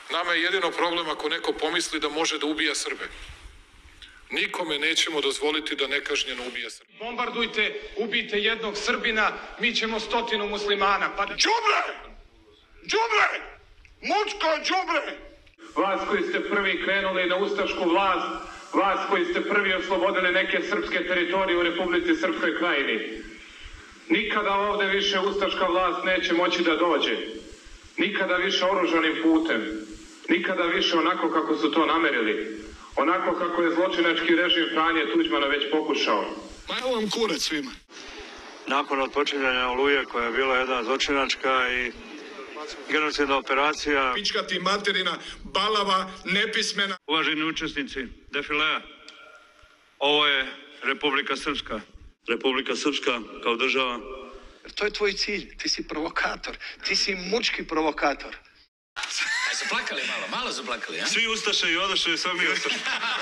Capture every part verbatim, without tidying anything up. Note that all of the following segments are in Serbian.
Nama je jedino problem ako neko pomisli da može da ubija Srbe. Nikome nećemo dozvoliti da nekažnjeno ubija Srbe. Bombardujte, ubijte jednog Srbina, mi ćemo stotinu muslimana. Pa da... Đubre! Đubre! Mučko đubre! Vas koji ste prvi krenuli na ustašku vlast, vas koji ste prvi oslobodili neke srpske teritorije u Republici Srpskoj Krajini. Nikada ovde više ustaška vlast neće moći da dođe. Nikada više oružanim putem. Nikada više onako kako su to namerili. Onako kako je zločinački režim Franje Tuđmana već pokušao. Ma evo vam kurac svima. Nakon odpočinjanja Oluje, koja je bila jedna zločinačka i genocidna operacija. Pička ti materina, balava, nepismena. Uvaženi učesnici defilea, ovo je Republika Srpska. Republika Srpska kao država. To je tvoj cilj, ti si provokator, ti si mučki provokator. Aj su plakali malo, malo su plakali, a? Svi ustaše i odaše, sami ustaše.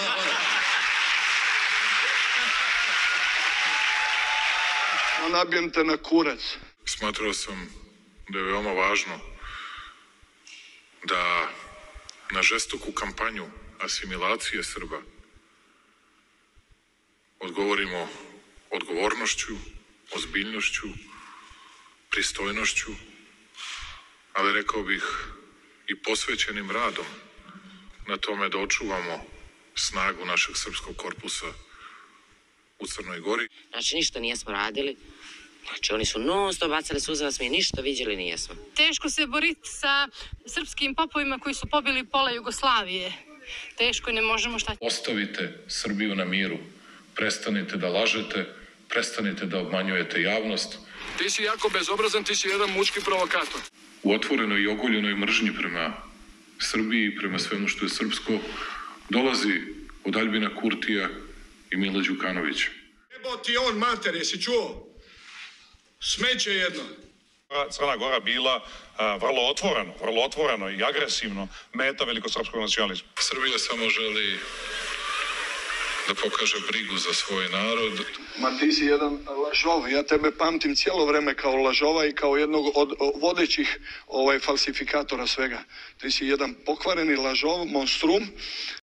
Nabijem te na kurac. Smatrao sam da je veoma važno da na žestoku kampanju asimilacije Srba odgovorimo odgovornošću, ozbiljnošću, pristojnošću, ali rekao bih i posvećenim radom na tome da očuvamo snagu našeg srpskog korpusa u Crnoj Gori. Znači, ništa nijesmo radili. Znači, oni su non stop bacali suze, mi ništa vidjeli nijesmo. Teško se boriti sa srpskim popovima koji su pobili pola Jugoslavije. Teško i ne možemo šta... Ostavite Srbiju na miru. Prestanite da lažete, prestanite da obmanjujete javnost. Ti si jako bezobrazan, ti si jedan mučki provokator. U otvorenoj i ogoljenoj mržnji prema Srbiji i prema svemu što je srpsko dolazi od Aljbina Kurtija i Mila Đukanovića. Jebo ti on mater, jesi čuo? Smeće jedno. Crna Gora bila a, vrlo otvoreno, vrlo otvoreno i agresivno meta velikosrpskog nacionalizma. Srbija samo želi da pokaže brigu za svoj narod. Ma ti si jedan lažov, ja tebe pamtim cijelo vreme kao lažova i kao jednog od vodećih ovaj, falsifikatora svega. Ti si jedan pokvareni lažov, monstrum.